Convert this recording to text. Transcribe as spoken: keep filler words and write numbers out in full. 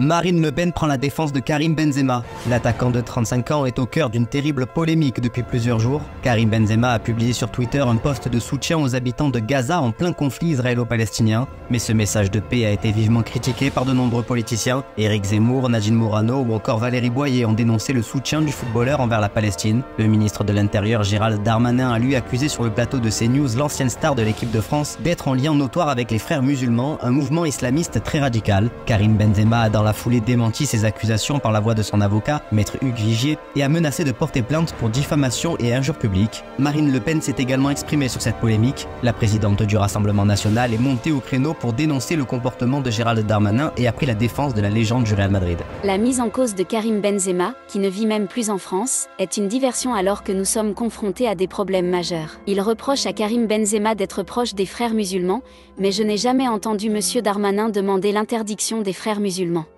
Marine Le Pen prend la défense de Karim Benzema. L'attaquant de trente-cinq ans est au cœur d'une terrible polémique depuis plusieurs jours. Karim Benzema a publié sur Twitter un post de soutien aux habitants de Gaza en plein conflit israélo-palestinien. Mais ce message de paix a été vivement critiqué par de nombreux politiciens. Éric Zemmour, Nadine Morano ou encore Valérie Boyer ont dénoncé le soutien du footballeur envers la Palestine. Le ministre de l'Intérieur Gérald Darmanin a lui accusé sur le plateau de CNews l'ancienne star de l'équipe de France d'être en lien notoire avec les frères musulmans, un mouvement islamiste très radical. Karim Benzema a dans la foulée démenti ces accusations par la voix de son avocat, maître Hugues Vigier, et a menacé de porter plainte pour diffamation et injure publique. Marine Le Pen s'est également exprimée sur cette polémique. La présidente du Rassemblement national est montée au créneau pour dénoncer le comportement de Gérald Darmanin et a pris la défense de la légende du Real Madrid. La mise en cause de Karim Benzema, qui ne vit même plus en France, est une diversion alors que nous sommes confrontés à des problèmes majeurs. Il reproche à Karim Benzema d'être proche des frères musulmans, mais je n'ai jamais entendu M. Darmanin demander l'interdiction des frères musulmans.